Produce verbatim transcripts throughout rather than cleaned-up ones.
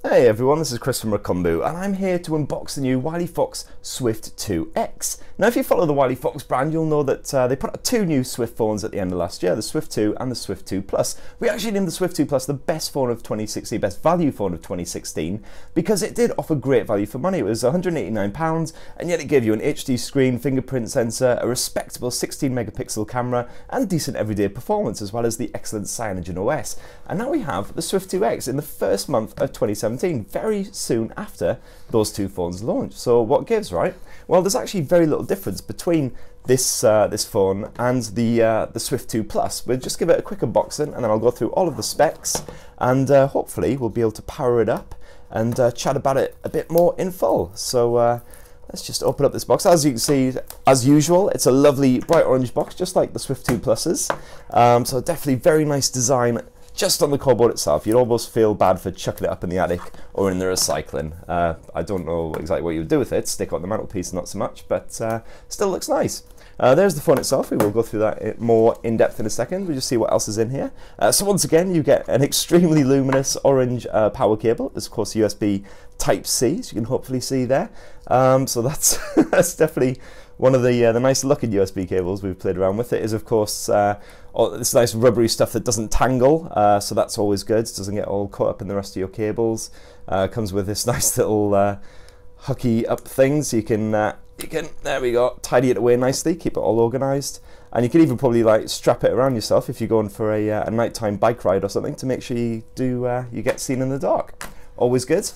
Hey everyone, this is Chris from Rakumbu, and I'm here to unbox the new Wileyfox Swift two X. Now if you follow the Wileyfox brand, you'll know that uh, they put out two new Swift phones at the end of last year, the Swift two and the Swift two Plus. We actually named the Swift two Plus the best phone of twenty sixteen, best value phone of twenty sixteen, because it did offer great value for money. It was one hundred and eighty-nine pounds, and yet it gave you an H D screen, fingerprint sensor, a respectable sixteen megapixel camera, and decent everyday performance, as well as the excellent Cyanogen O S. And now we have the Swift two X in the first month of twenty seventeen, very soon after those two phones launched. So what gives, right? Well, there's actually very little difference between this uh, this phone and the uh, the Swift two Plus. We'll just give it a quick unboxing, and then I'll go through all of the specs, and uh, hopefully we'll be able to power it up and uh, chat about it a bit more in full. So uh, let's just open up this box. As you can see, as usual, it's a lovely bright orange box, just like the Swift two Pluses. Um, so definitely very nice design just on the cardboard itself. You'd almost feel bad for chucking it up in the attic or in the recycling. Uh, I don't know exactly what you would do with it. Stick it on the mantelpiece, not so much, but uh, still looks nice. Uh, there's the phone itself. We will go through that more in depth in a second. We'll just see what else is in here. Uh, so once again, you get an extremely luminous orange uh, power cable. It's of course U S B Type C, so you can hopefully see there. Um, so that's that's definitely one of the uh, the nice looking U S B cables we've played around with. It is of course uh, all this nice rubbery stuff that doesn't tangle, uh, so that's always good. It doesn't get all caught up in the rest of your cables. Uh, comes with this nice little uh, hooky up thing, so you can uh, you can there we go tidy it away nicely, keep it all organised, and you can even probably like strap it around yourself if you're going for a, uh, a nighttime bike ride or something to make sure you do uh, you get seen in the dark. Always good.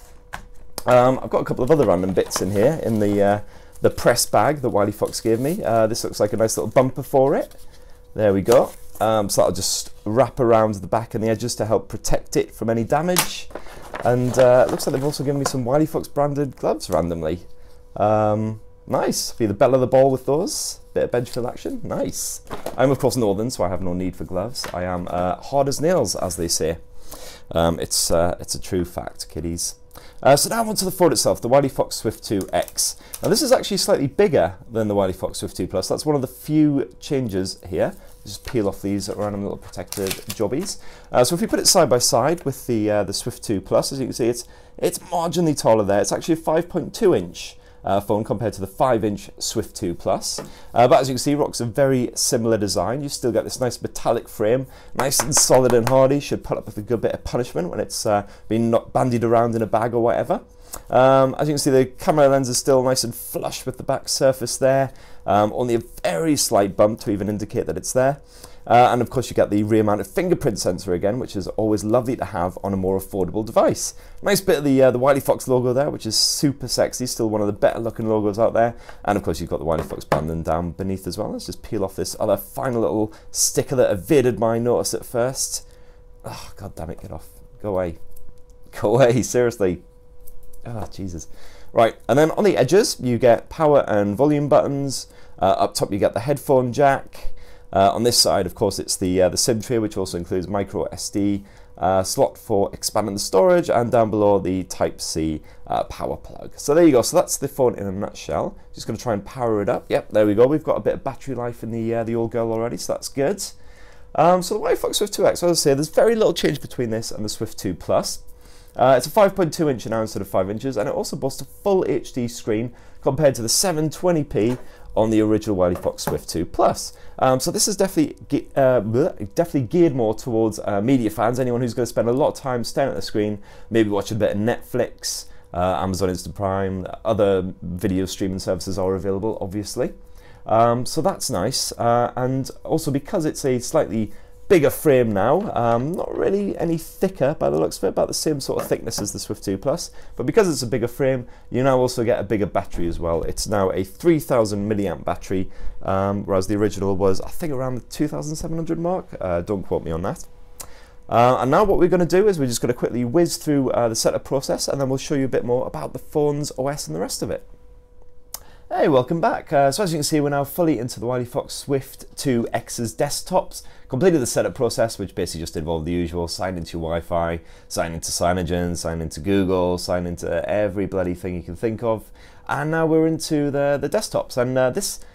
Um, I've got a couple of other random bits in here in the uh, the press bag that Wileyfox gave me. Uh, this looks like a nice little bumper for it. There we go. Um, so that'll just wrap around the back and the edges to help protect it from any damage. And uh, it looks like they've also given me some Wileyfox branded gloves randomly. Um, nice. Be the belle of the ball with those. Bit of bench fill action. Nice. I'm of course northern, so I have no need for gloves. I am uh, hard as nails, as they say. Um, it's uh, it's a true fact, kiddies. Uh, so now onto the phone itself, the Wileyfox Swift two X. Now this is actually slightly bigger than the Wileyfox Swift two Plus. That's one of the few changes here. Just peel off these random little protected jobbies. Uh, so if we put it side by side with the uh, the Swift two Plus, as you can see, it's it's marginally taller there. It's actually a five point two inch uh, phone compared to the five inch Swift two Plus. Uh, but as you can see, rocks a very similar design. You still get this nice metallic frame, nice and solid and hardy. Should put up with a good bit of punishment when it's uh, been not bandied around in a bag or whatever. Um, as you can see, the camera lens is still nice and flush with the back surface there. Um, only a very slight bump to even indicate that it's there. Uh, and of course you get the rear-mounted fingerprint sensor again, which is always lovely to have on a more affordable device. Nice bit of the, uh, the Wileyfox logo there, which is super sexy, still one of the better looking logos out there. And of course you've got the Wileyfox branding down beneath as well. Let's just peel off this other final little sticker that evaded my notice at first. Oh, god damn it, get off. Go away. Go away, seriously. Oh, Jesus. Right, and then on the edges, you get power and volume buttons. Uh, up top, you get the headphone jack. Uh, on this side, of course, it's the uh, the SIM tray, which also includes micro S D uh, slot for expanding the storage, and down below the Type C uh, power plug. So there you go. So that's the phone in a nutshell. Just going to try and power it up. Yep, there we go. We've got a bit of battery life in the uh, the old girl already, so that's good. Um, so the Wileyfox Swift two X, as I say, there's very little change between this and the Swift two Plus. Uh, it's a five point two inch now instead of five inches, and it also boasts a full H D screen compared to the seven twenty p on the original Wileyfox Swift two Plus. Um, so this is definitely uh, definitely geared more towards uh, media fans, anyone who's going to spend a lot of time staring at the screen, maybe watching a bit of Netflix, uh, Amazon Instant Prime, other video streaming services are available, obviously. Um, so that's nice, uh, and also because it's a slightly bigger frame now, um, not really any thicker by the looks of it, about the same sort of thickness as the Swift two Plus, but because it's a bigger frame, you now also get a bigger battery as well. It's now a three thousand milliamp battery, um, whereas the original was, I think, around the two thousand seven hundred mark. Uh, don't quote me on that. Uh, and now what we're going to do is we're just going to quickly whiz through uh, the setup process, and then we'll show you a bit more about the phone's O S and the rest of it. Hey, welcome back. Uh, so as you can see, we're now fully into the Wileyfox Swift two X's desktops. Completed the setup process, which basically just involved the usual: sign into your Wi-Fi, sign into Cyanogen, sign into Google, sign into every bloody thing you can think of. And now we're into the, the desktops. And uh, this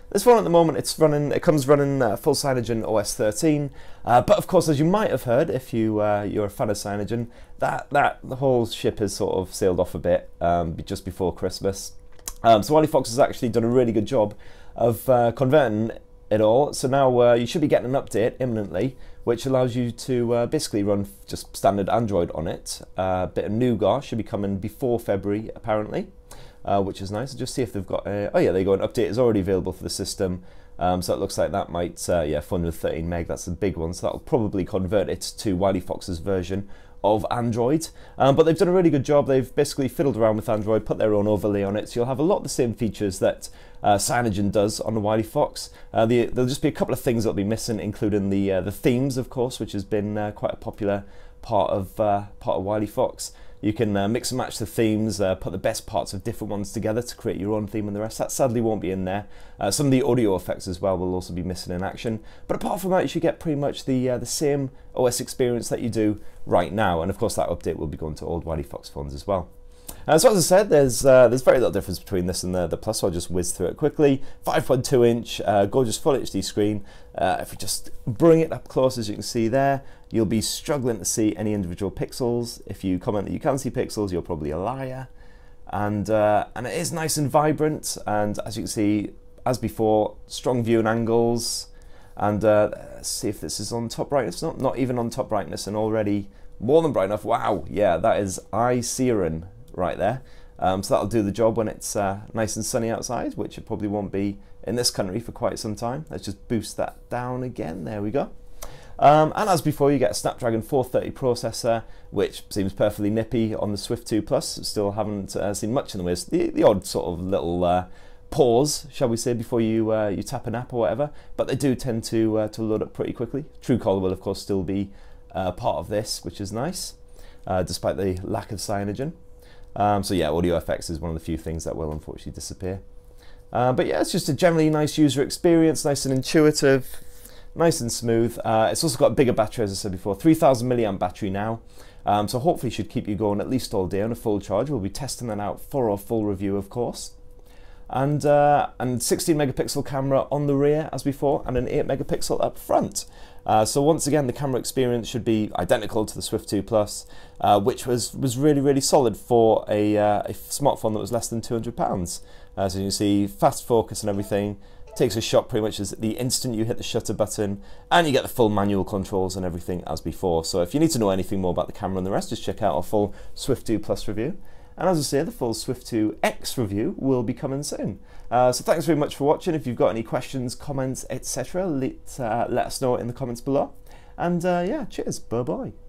This one at the moment, it's running. It comes running uh, full Cyanogen O S thirteen, uh, but of course, as you might have heard, if you uh, you're a fan of Cyanogen, that that the whole ship has sort of sailed off a bit um, just before Christmas. Um, so Wileyfox has actually done a really good job of uh, converting it all. So now uh, you should be getting an update imminently, which allows you to uh, basically run just standard Android on it. A uh, bit of nougat should be coming before February, apparently. Uh, which is nice. Just see if they've got a, oh yeah, there you go, an update is already available for the system. Um, so it looks like that might, uh, yeah, fun with thirteen meg, that's a big one. So that'll probably convert it to Wileyfox's version of Android. Um, but they've done a really good job. They've basically fiddled around with Android, put their own overlay on it. So you'll have a lot of the same features that uh, Cyanogen does on the Wileyfox. Uh, the, there'll just be a couple of things that'll be missing, including the uh, the themes, of course, which has been uh, quite a popular part of uh, part of Wileyfox. You can uh, mix and match the themes, uh, put the best parts of different ones together to create your own theme, and the rest that sadly won't be in there. Uh, some of the audio effects as well will also be missing in action. But apart from that, you should get pretty much the uh, the same O S experience that you do right now. And of course, that update will be going to old Wileyfox phones as well. Uh, so as I said, there's uh, there's very little difference between this and the, the Plus, so I'll just whiz through it quickly. five point two inch, uh, gorgeous full H D screen. Uh, if we just bring it up close, as you can see there, you'll be struggling to see any individual pixels. If you comment that you can see pixels, you're probably a liar. And, uh, and it is nice and vibrant, and as you can see, as before, strong viewing angles. And uh, let's see if this is on top brightness. Not, not even on top brightness, and already more than bright enough. Wow, yeah, that is eye-searing right there. Um, so that'll do the job when it's uh, nice and sunny outside, which it probably won't be in this country for quite some time. Let's just boost that down again. There we go. Um, and as before, you get a Snapdragon four thirty processor, which seems perfectly nippy on the Swift two Plus. Still haven't uh, seen much in the way. The, the odd sort of little uh, pause, shall we say, before you uh, you tap an app or whatever. But they do tend to uh, to load up pretty quickly. Truecaller will of course still be uh, part of this, which is nice, uh, despite the lack of Cyanogen. Um, so yeah, audio effects is one of the few things that will unfortunately disappear. Uh, but yeah, it's just a generally nice user experience, nice and intuitive, nice and smooth. Uh, it's also got a bigger battery, as I said before, three thousand milliamp battery now. Um, so hopefully should keep you going at least all day on a full charge. We'll be testing that out for our full review, of course. And, uh, and sixteen megapixel camera on the rear, as before, and an eight megapixel up front. Uh, so once again, the camera experience should be identical to the Swift two Plus, uh, which was, was really, really solid for a, uh, a smartphone that was less than two hundred pounds. Uh, so you can see fast focus and everything. Takes a shot pretty much as the instant you hit the shutter button, and you get the full manual controls and everything as before. So if you need to know anything more about the camera and the rest, just check out our full Swift two Plus review. And as I say, the full Swift two X review will be coming soon. Uh, so thanks very much for watching. If you've got any questions, comments, et cetera, let, uh, let us know in the comments below. And uh, yeah, cheers, bye bye.